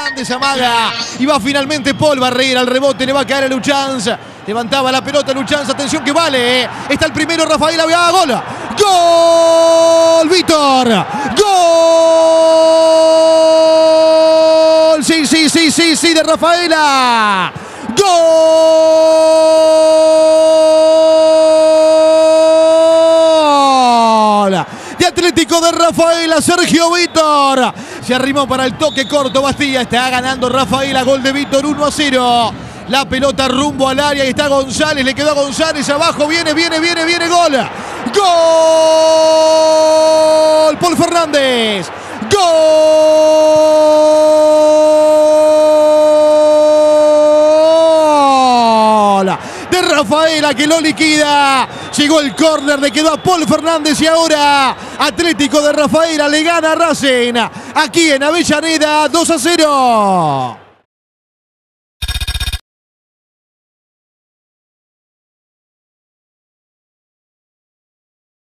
Fernández amaga. Y va finalmente Paul Barrera. Al rebote le va a caer a Luchanz. Levantaba la pelota Luchanz. Atención que vale. Está el primero Rafaela. ¡Gol! ¡Gol! ¡Víctor! ¡Gol! Sí, de Rafaela. ¡Gol! De Atlético de Rafaela, Sergio Víctor. Se arrimó para el toque corto Bastía. Está ganando Rafaela. Gol de Víctor, 1-0. La pelota rumbo al área y está González. Le quedó a González abajo. Viene. Gol. Gol. Paul Fernández. Gol de Rafaela que lo liquida. Llegó el córner, le quedó a Paul Fernández y ahora Atlético de Rafaela le gana a Racing aquí en Avellaneda 2-0.